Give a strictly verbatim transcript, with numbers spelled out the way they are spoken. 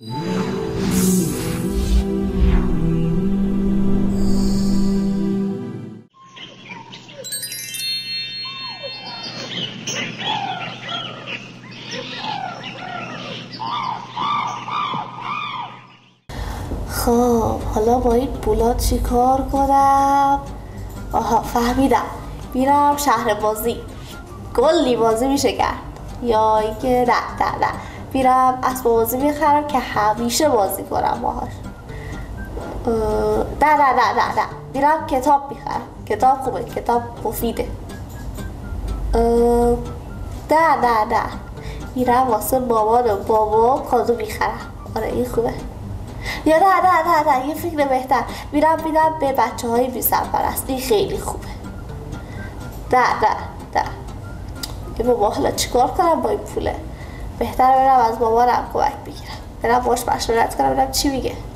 خب حالا با این پولا چی کار کنم؟ آها فهمیدم، میرم شهر بازی، کلی بازی میشه کرد. یا اینکه نه نه نه میرم اسب بازی میخرم که همیشه بازی کنم باهاش. نه نه نه نه نه میرم کتاب میخرم، کتاب خوبه، کتاب مفیده. نه نه نه میرم واسه مامان و بابا کادو میخرم، آره این خوبه. یا نه نه نه نه یه فکر بهتر، میرم میدم به بچه های بی سرپرست، این خیلی خوبه. نه نه نه یه بابا حالا چیکار کنم با این پوله؟ بهتره برم از مامانم کمک بگیرم، برم باش مشورت کنم ببینم چی میگه.